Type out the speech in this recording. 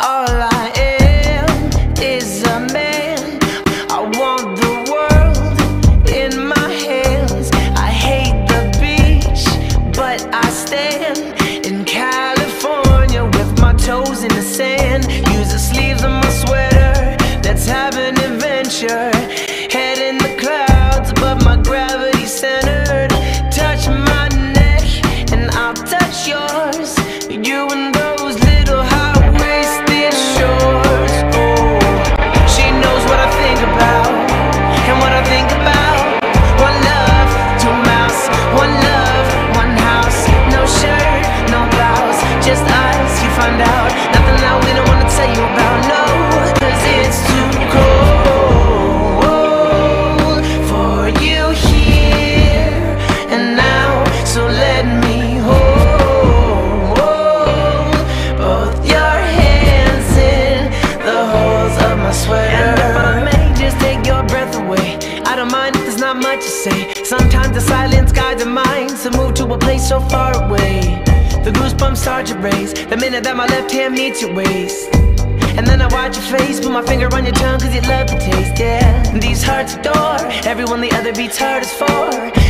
All I am is a man. I want the world in my hands. I hate the beach, but I stand in California with my toes in the sand. Use the sleeves of my sweater, let's have an adventure. Head in the clouds, but my gravity centered. Touch my neck and I'll touch yours. You and those little high-waisted shorts. Oh, she knows what I think about and what I think about. One love, two mouths. One love, one house. No shirt, no blouse, just us. You find out nothing that we don't wanna tell you about. No, 'cause it's too cold for you here and now. So let me hold both your hands in the holes of my sweater. And if I may just take your breath away, I don't mind if there's not much to say. Sometimes the silence guides our minds to move to a place so far away. The goosebumps start to raise the minute that my left hand meets your waist. And then I watch your face, put my finger on your tongue 'cause you love the taste, yeah. These hearts adore everyone the other beats hardest for.